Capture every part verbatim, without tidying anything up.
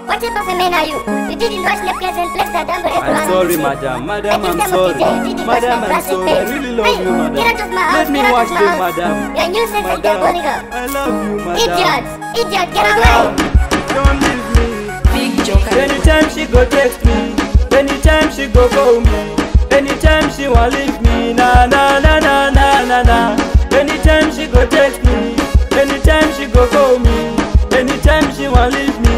What type of a man are you? You didn't wash the place and place that down the I'm sorry, madam. Madam, I'm sorry. Madam, I'm sorry. I really love you, madam. Get out of my house. Let me wash them, madam. You're a nuisance and you're bullying her. I love you, madam. Idiot! Idiot, get away! Don't leave me. Big joker. Anytime she go text me, anytime she go call me, anytime she want leave me, na na na na na na na. Anytime she go text me, anytime she go call me, anytime she want leave me.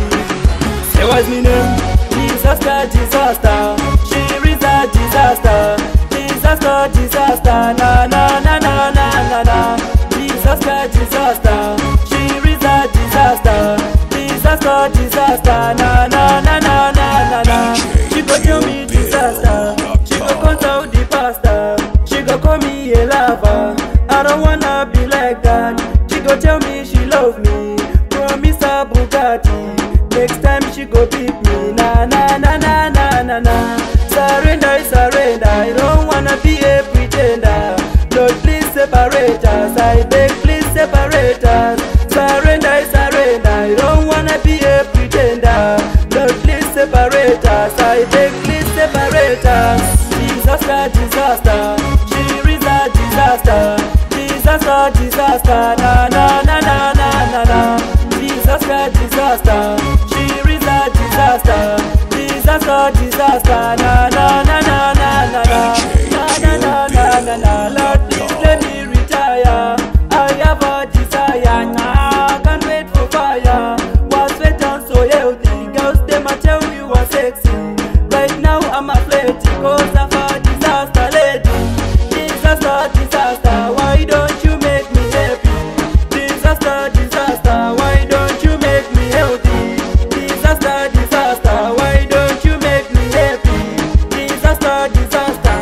Say what's me name? Disaster, disaster. She is a disaster. Disaster, disaster. Na na na na na na na. Disaster, disaster. She is a disaster. Disaster, disaster. Na na na na na na. She go tell me disaster. She go consult the pastor. She go call me a lover. I don't wanna be like that. She go tell me she love me. Promise her Bugatti. Next time she go beat me. Na na na na na na na. Surrender, surrender. I don't wanna be a pretender. Lord, please separate us. I beg, please separate us. Surrender, surrender. I don't wanna be a pretender. Lord, please separate us. I beg, please separate us. Disaster, disaster. She is a disaster. Disaster, disaster. Na na na na na na na. Disaster, disaster. She is a disaster. Disaster, disaster. Na na na na na na na. Na na na na na. Lord, please let me retire. I have a desire. Nah, can't wait for fire. Was sweat down so healthy. Girls, them a tell you are sexy. Right now I'm athletic cause of a disaster lady. Disaster, disaster. Why don't you make me happy? Disaster, disaster. Why don't you make me healthy? Disaster, disaster. Why don't you make me happy? Disaster, disaster.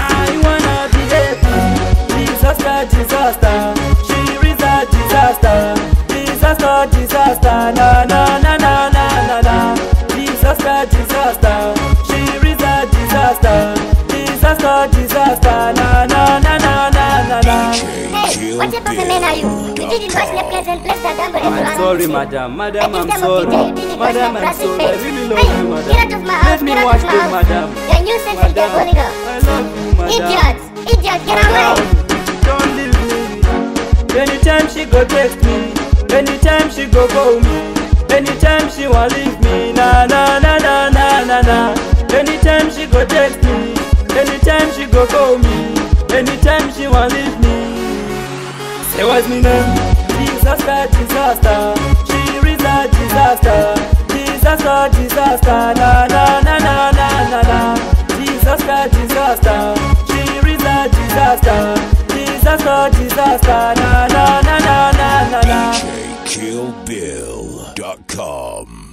I wanna be happy. Disaster, disaster. She is a disaster. Disaster, disaster. Na na na na na na na. Disaster, disaster. She is a disaster. Disaster, disaster. Na na na na na na na. Hey, what type of a man are you? You didn't wash the place and place that down the I'm sorry, madam. Madam, I'm sorry. Madam, I'm sorry. I really love you, madam. Get out of my house. Let me Get out wash of my them, house. madam. You're a nuisance and you're bullying her. I love you, madam. Idiot! Idiot, get away! Don't leave me. Anytime she go text me, anytime she go call me, anytime she want leave me, na na na na na na na. Anytime she go text me, anytime she go call me, anytime she want leave me. Say what's me name? Disaster, disaster. She is a disaster. Disaster, disaster. Na na na na na na na. Disaster, disaster. She is a disaster. Disaster, disaster. Na na na na na na na. D J Kill Bill dot com